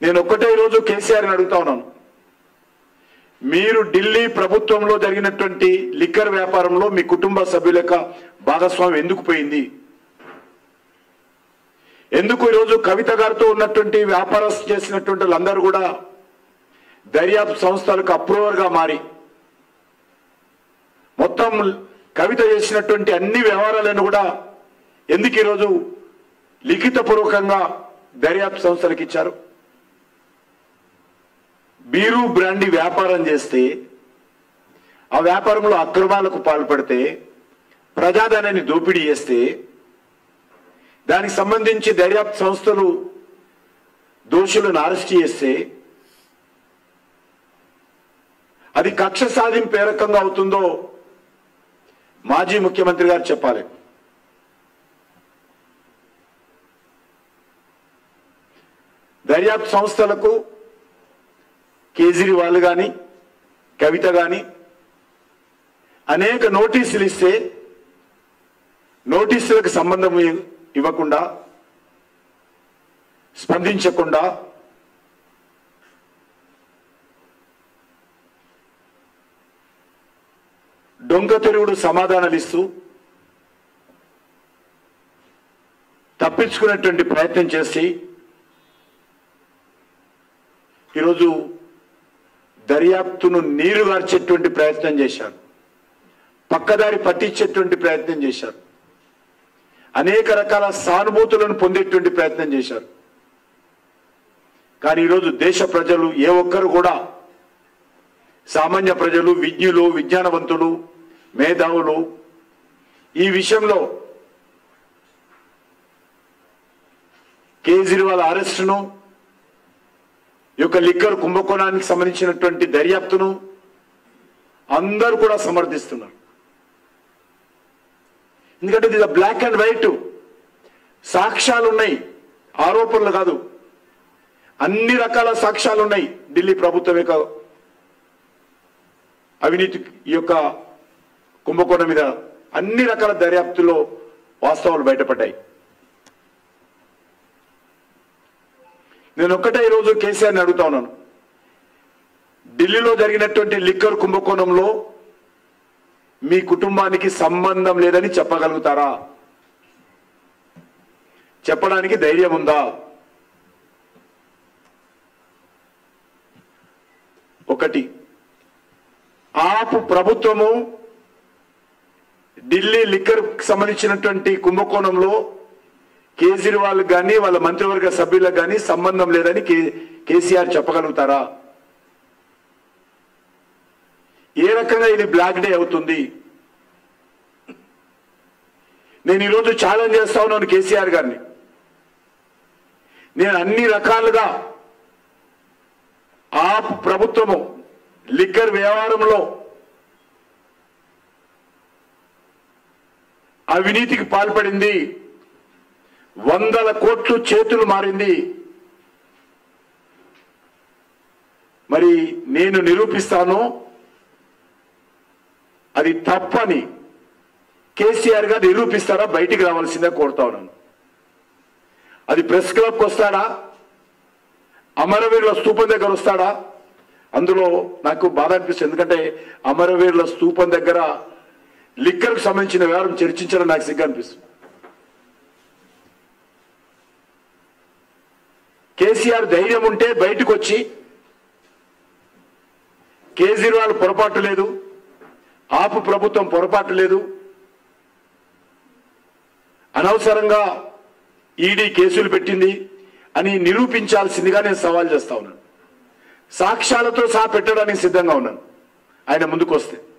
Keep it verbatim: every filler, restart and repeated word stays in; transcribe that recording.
నేను ఒక్కటే రోజు కేసీఆర్ని అడుగుతా ఉన్నాను, మీరు ఢిల్లీ ప్రభుత్వంలో జరిగినటువంటి లిక్కర్ వ్యాపారంలో మీ కుటుంబ సభ్యుల యొక్క భాగస్వామ్యం ఎందుకు పోయింది? ఎందుకు ఈరోజు కవిత గారితో ఉన్నటువంటి వ్యాపారం చేసినటువంటి వాళ్ళందరూ కూడా దర్యాప్తు సంస్థలకు అప్రూవర్గా మారి మొత్తం కవిత చేసినటువంటి అన్ని వ్యవహారాలను కూడా ఎందుకు ఈరోజు లిఖితపూర్వకంగా దర్యాప్తు సంస్థలకు ఇచ్చారు? బీరు బ్రాండీ వ్యాపారం చేస్తే ఆ వ్యాపారంలో అక్రమాలకు పాల్పడితే ప్రజాధనాన్ని దోపిడీ చేస్తే దానికి సంబంధించి దర్యాప్తు సంస్థలు దోషులను అరెస్ట్ చేస్తే అది కక్ష సాధింపు ఏ రకంగా అవుతుందో మాజీ ముఖ్యమంత్రి గారు చెప్పాలి. దర్యాప్తు సంస్థలకు కేజ్రీవాల్ కానీ కవిత కానీ అనేక నోటీసులు ఇస్తే నోటీసులకు సంబంధం ఇవ్వకుండా స్పందించకుండా దొంగ తిరుగుడు సమాధానాలు ఇస్తూ తప్పించుకునేటువంటి ప్రయత్నం చేసి ఈరోజు దర్యాప్తును నీరుగార్చేటువంటి ప్రయత్నం చేశారు, పక్కదారి పట్టించేటువంటి ప్రయత్నం చేశారు, అనేక రకాల సానుభూతులను పొందేటువంటి ప్రయత్నం చేశారు. కానీ ఈరోజు దేశ ప్రజలు ఏ ఒక్కరు కూడా, సామాన్య ప్రజలు, విజ్ఞులు, విజ్ఞానవంతులు, మేధావులు ఈ విషయంలో కేజ్రీవాల్ అరెస్టును, ఈ యొక్క లిక్కర్ కుంభకోణానికి సంబంధించినటువంటి దర్యాప్తును అందరూ కూడా సమర్థిస్తున్నారు. ఎందుకంటే ఇది బ్లాక్ అండ్ వైట్, సాక్ష్యాలు ఉన్నాయి, ఆరోపణలు కాదు, అన్ని రకాల సాక్ష్యాలు ఉన్నాయి. ఢిల్లీ ప్రభుత్వం యొక్క అవినీతి ఈ యొక్క కుంభకోణం మీద అన్ని రకాల దర్యాప్తులో వాస్తవాలు బయటపడ్డాయి. నేను ఒక్కటే ఈరోజు కేసీఆర్ని అడుగుతా ఉన్నాను, ఢిల్లీలో జరిగినటువంటి లిక్కర్ కుంభకోణంలో మీ కుటుంబానికి సంబంధం లేదని చెప్పగలుగుతారా? చెప్పడానికి ధైర్యం ఉందా? ఒకటి, ఆపు ప్రభుత్వము ఢిల్లీ లిక్కర్ సంబంధించినటువంటి కుంభకోణంలో కేజ్రీవాల్ కానీ వాళ్ళ మంత్రివర్గ సభ్యులకు కానీ సంబంధం లేదని కేసీఆర్ చెప్పగలుగుతారా? ఏ రకంగా ఇది బ్లాక్ డే అవుతుంది? నేను ఈరోజు ఛాలెంజ్ చేస్తా ఉన్నాను కేసీఆర్ గారిని. నేను అన్ని రకాలుగా ఆ ప్రభుత్వము లిక్కర్ వ్యవహారంలో అవినీతికి పాల్పడింది, వందల కోట్లు చేతులు మారింది. మరి నేను నిరూపిస్తాను అది తప్పని. కేసీఆర్ గారు నిరూపిస్తారా? బయటికి రావాల్సిందే కోరుతా ఉన్నాను. అది ప్రెస్ క్లబ్కి వస్తాడా, అమరవీరుల స్తూపం దగ్గర వస్తాడా? అందులో నాకు బాధ అనిపిస్తుంది, ఎందుకంటే అమరవీరుల స్తూపం దగ్గర లిక్కర్కు సంబంధించిన వ్యవహారం చర్చించడం నాకు సిగ్గు అనిపిస్తుంది. కేసీఆర్ ధైర్యం ఉంటే బయటకు వచ్చి కేజ్రీవాల్ పొరపాటు లేదు, ఆపు ప్రభుత్వం పొరపాటు లేదు, అనవసరంగా ఈడీ కేసులు పెట్టింది అని నిరూపించాల్సిందిగా నేను సవాల్ చేస్తా ఉన్నాను. సాక్ష్యాలతో సహా పెట్టడానికి సిద్ధంగా ఉన్నాను ఆయన ముందుకు వస్తే.